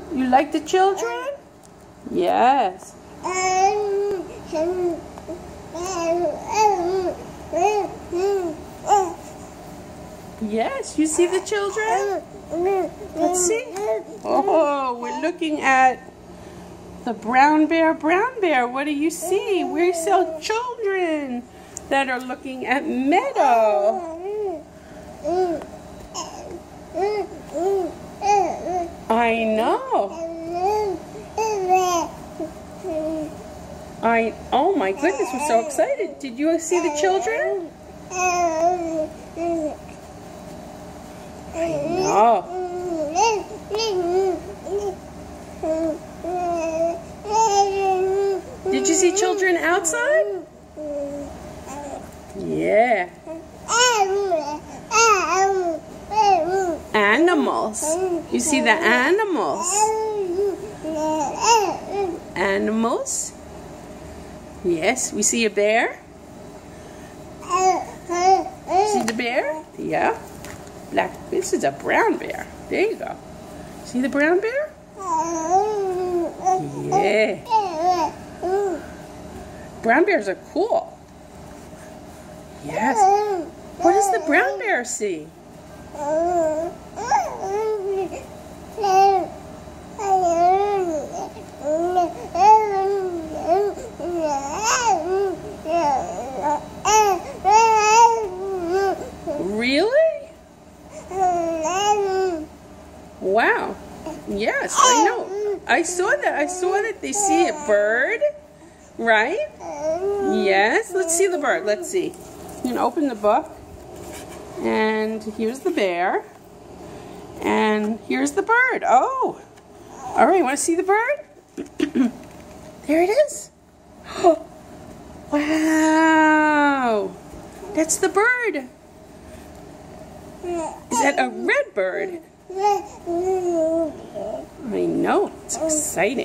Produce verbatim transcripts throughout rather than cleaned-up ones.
You like the children? Yes. Yes, you see the children? Let's see. Oh, we're looking at the brown bear, brown bear. What do you see? We see children that are looking at Meadow. I know. I, oh my goodness, we're so excited. Did you see the children? I know. Did you see children outside? Yeah. Animals. You see the animals? Animals? Yes. We see a bear? See the bear? Yeah. Black. This is a brown bear. There you go. See the brown bear? Yeah. Brown bears are cool. Yes. What does the brown bear see? Really? Wow. Yes, I know. I saw that. I saw that they see a bird, right? Yes. Let's see the bird. Let's see. You can open the book. And here's the bear. And here's the bird. Oh. All right. Want to see the bird? There it is. Wow. That's the bird. Is that a red bird? I know. It's exciting.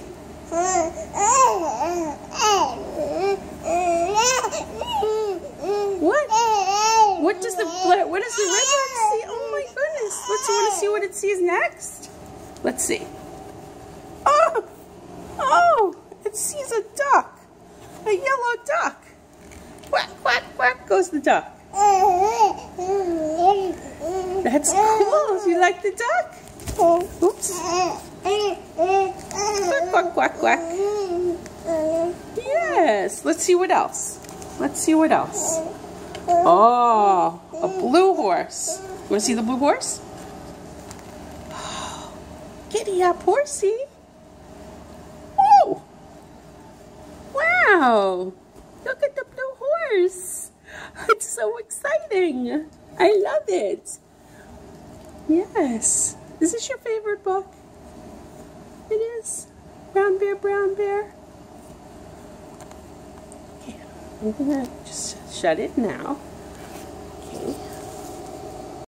What? What does the what does the red bird see? Oh my goodness! Let's want to see what it sees next. Let's see. Oh, oh! It sees a duck, a yellow duck. Quack quack quack goes the duck. That's cool. You like the duck? Oops. Quack quack quack quack. Yes. Let's see what else. Let's see what else. Oh, a blue horse. You want to see the blue horse? Giddy up, horsey. Oh! Wow! Look at the blue horse. It's so exciting. I love it. Yes. Is this your favorite book? It is. Brown Bear, Brown Bear. Okay, I'm gonna just shut it now.